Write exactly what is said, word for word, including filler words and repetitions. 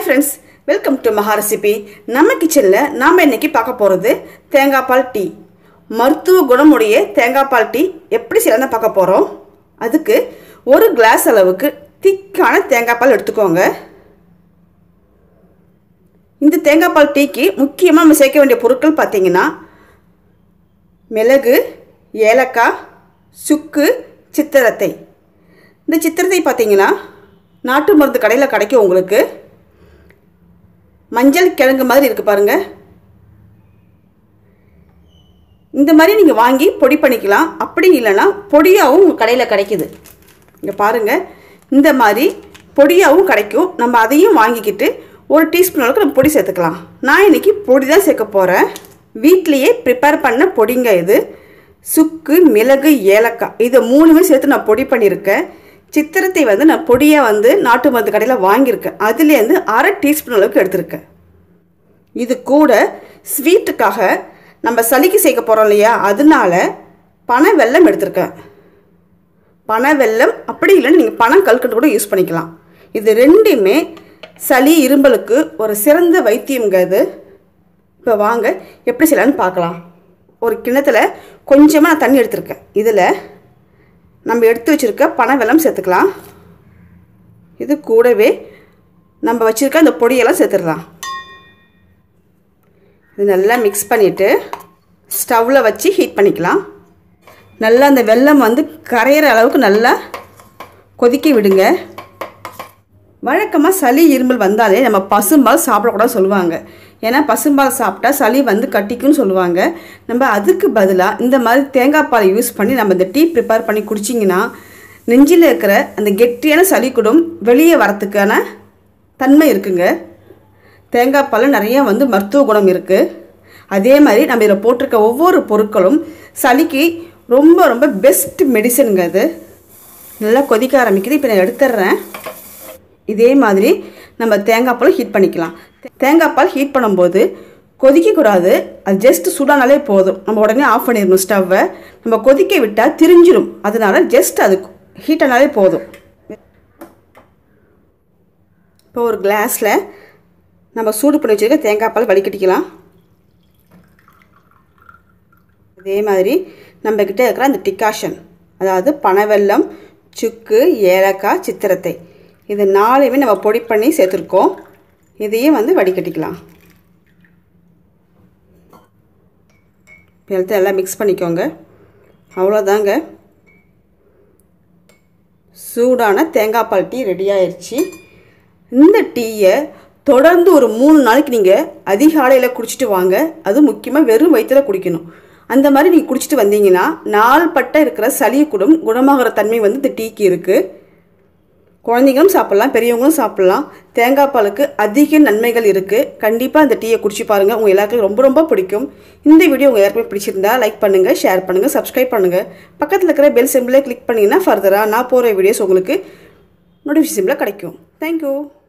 Hi friends, welcome to Maha recipe. நம்ம கிச்சனில் நாம் இன்னைக்கு பார்க்க போகிறது தேங்காய் பால் டீ. மருத்துவ குணமுடைய தேங்காய் பால் டீ எப்படி செய்யலாம் தான் பார்க்க போகிறோம். அதுக்கு ஒரு கிளாஸ் அளவுக்கு திக்கான தேங்காய் பால் எடுத்துக்கோங்க. இந்த தேங்காய் பால் டீக்கு முக்கியமாக நம்ம சேர்க்க வேண்டிய பொருட்கள் பார்த்தீங்கன்னா மிளகு, ஏலக்காய், சுக்கு, சித்திரத்தை. இந்த சித்திரத்தை பார்த்தீங்கன்னா நாட்டு மருந்து கடையில் கிடைக்கும். உங்களுக்கு மஞ்சள் கிழங்கு மாதிரி இருக்குது பாருங்கள். இந்த மாதிரி நீங்கள் வாங்கி பொடி பண்ணிக்கலாம். அப்படி இல்லைன்னா பொடியாகவும் உங்கள் கடையில் கிடைக்குது. இங்கே பாருங்கள், இந்த மாதிரி பொடியாகவும் கிடைக்கும். நம்ம அதையும் வாங்கிக்கிட்டு ஒரு டீஸ்பூன் அளவுக்கு நம்ம பொடி சேர்த்துக்கலாம். நான் இன்றைக்கி பொடி தான் சேர்க்க போகிறேன். வீட்லேயே ப்ரிப்பேர் பண்ண பொடிங்க இது. சுக்கு, மிளகு, ஏலக்காய் இதை மூணுமே சேர்த்து நான் பொடி பண்ணியிருக்கேன். சித்திரத்தை வந்து நான் பொடியாக வந்து நாட்டு மருந்து கடையில் வாங்கியிருக்கேன். அதுலேருந்து அரை டீஸ்பூன் அளவுக்கு எடுத்திருக்கேன். இது கூட ஸ்வீட்டுக்காக நம்ம சளிக்கு சேர்க்க போகிறோம் இல்லையா, அதனால பனை வெல்லம் எடுத்திருக்கேன். பனை வெல்லம் அப்படி இல்லைன்னு நீங்கள் பனம் கல்கண்டு கூட யூஸ் பண்ணிக்கலாம். இது ரெண்டுமே சளி இரும்பலுக்கு ஒரு சிறந்த வைத்தியம்ங்க இது. இப்போ வாங்க எப்படி செய்யலான்னு பார்க்கலாம். ஒரு கிண்ணத்தில் கொஞ்சமாக நான் தண்ணி எடுத்திருக்கேன். இதில் நம்ம எடுத்து வச்சுருக்க பனை வெல்லம் சேர்த்துக்கலாம். இது கூடவே நம்ம வச்சுருக்க அந்த பொடியெல்லாம் சேர்த்துடலாம். இது நல்லா மிக்ஸ் பண்ணிவிட்டு ஸ்டவ்வில் வச்சு ஹீட் பண்ணிக்கலாம். நல்லா அந்த வெல்லம் வந்து கரையிற அளவுக்கு நல்லா கொதிக்க விடுங்க. வழக்கமாக சளி இருமல் வந்தாலே நம்ம பசும்பால் சாப்பிடக்கூடாது சொல்லுவாங்க. ஏன்னா பசும்பால் சாப்பிட்டா சளி வந்து கட்டிக்குன்னு சொல்லுவாங்க. நம்ம அதுக்கு பதிலாக இந்த மாதிரி தேங்காய் பால் யூஸ் பண்ணி நம்ம இந்த டீ ப்ரிப்பேர் பண்ணி குடிச்சிங்கன்னா நெஞ்சில் இருக்கிற அந்த கெட்டியான சளி கூட வெளியே வரத்துக்கான தன்மை இருக்குங்க. தேங்காய் பால் நிறைய வந்து மருத்துவ குணம் இருக்குது. அதே மாதிரி நம்ம இதில் போட்டிருக்க ஒவ்வொரு பொருட்களும் சளிக்கு ரொம்ப ரொம்ப பெஸ்ட் மெடிசனுங்க. அது நல்லா கொதிக்க ஆரம்பிக்குது. இப்போ நான் எடுத்துடுறேன். இதே மாதிரி நம்ம தேங்காய் பால் ஹீட் பண்ணிக்கலாம். தேங்காய் பால் ஹீட் பண்ணும்போது கொதிக்கக்கூடாது. அது ஜஸ்ட் சூடானாலே போதும். நம்ம உடனே ஆஃப் பண்ணிடணும் ஸ்டவ்வை. நம்ம கொதிக்க விட்டால் திரிஞ்சிடும். அதனால ஜஸ்ட் அது ஹீட் ஆனாலே போதும். இப்போ ஒரு கிளாஸில் நம்ம சூடு பண்ணி வச்சுருக்க தேங்காய் பால் வடிகட்டிக்கலாம். அதே மாதிரி நம்மக்கிட்ட இருக்கிற அந்த டிகாஷன், அதாவது பனவெல்லம், சுக்கு, ஏலக்காய், சித்திரத்தை, இது நாளையுமே நம்ம பொடி பண்ணி சேர்த்துருக்கோம். இதையும் வந்து வடிகட்டிக்கலாம். எடுத்து எல்லாம் மிக்ஸ் பண்ணிக்கோங்க. அவ்வளோதாங்க, சூடான தேங்காய் பால் டீ ரெடி ஆயிடுச்சு. இந்த டீயை தொடர்ந்து ஒரு மூணு நாளைக்கு நீங்கள் அதிகாலையில் குடிச்சிட்டு வாங்க. அது முக்கியமாக வெறும் வயிற்றில் குடிக்கணும். அந்த மாதிரி நீங்கள் குடிச்சிட்டு வந்தீங்கன்னா நாள் பட்ட இருக்கிற சளி கூட குணமாகிற தன்மை வந்து இந்த டீக்கு இருக்குது. குழந்தைங்களும் சாப்பிட்லாம், பெரியவங்களும் சாப்பிட்லாம். தேங்காய் பாலுக்கு அதிக நன்மைகள் இருக்குது. கண்டிப்பாக இந்த டீயை குடிச்சு பாருங்கள். உங்கள் எல்லாருக்கும் ரொம்ப ரொம்ப பிடிக்கும். இந்த வீடியோ உங்கள் யாருக்குமே பிடிச்சிருந்தா லைக் பண்ணுங்கள், ஷேர் பண்ணுங்கள், சப்ஸ்கிரைப் பண்ணுங்கள். பக்கத்தில் இருக்கிற பெல் சிம்பிளை கிளிக் பண்ணிங்கன்னா ஃபர்தராக நான் போகிற வீடியோஸ் உங்களுக்கு நோட்டிஃபிகேஷன் சிம்பிளாக கிடைக்கும். தேங்க்யூ.